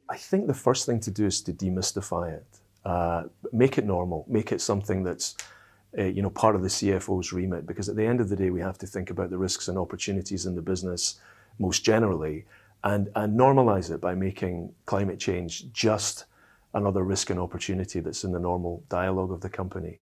I think the first thing to do is to demystify it. Make it normal. Make it something that's part of the CFO's remit, because at the end of the day, we have to think about the risks and opportunities in the business most generally, and normalize it by making climate change just another risk and opportunity that's in the normal dialogue of the company.